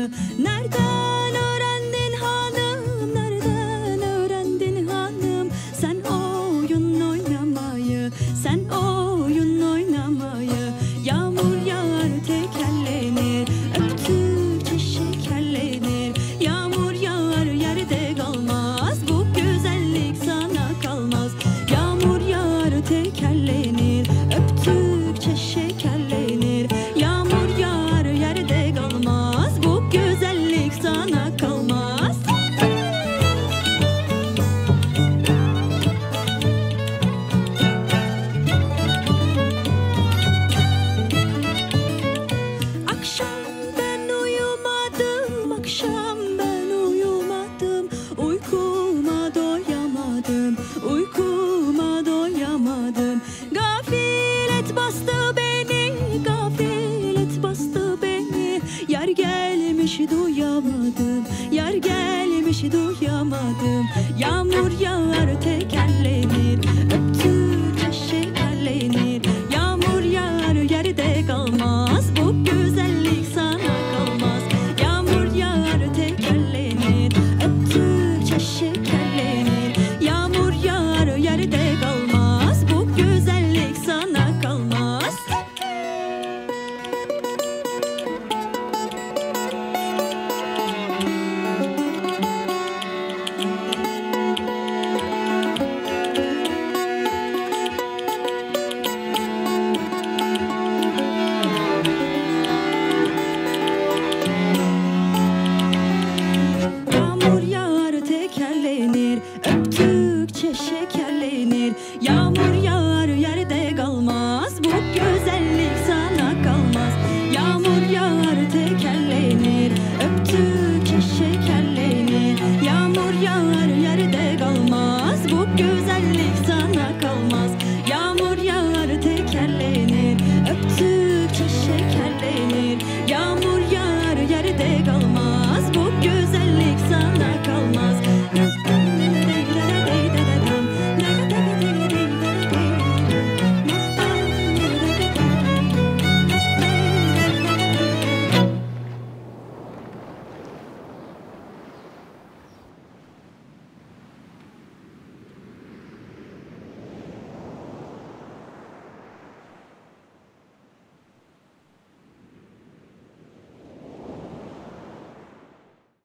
oynamayı? Nereden öğrendin hanım, nereden öğrendin hanım? Sen oyun oynamayı, sen oyun oynamayı. Yağmur yağar tekerlenir, öptükçe şekerlenir. Yağmur yağar yerde kalmaz, bu güzellik sana kalmaz. Yağmur yağar tekerlenir, öptükçe şekerlenir. Yağmur yağar yerde kalmaz, bu güzellik sana kalmaz. Akşam ben uyumadım, akşam ben uyumadım. Uykuma doyamadım, uykuma doyamadım. Gaflet bastı beni, gaflet bastı beni. Yar gelmiş duyamadım, yar gelmiş duyamadım. Yağmur yağar tekerlenir, öptüm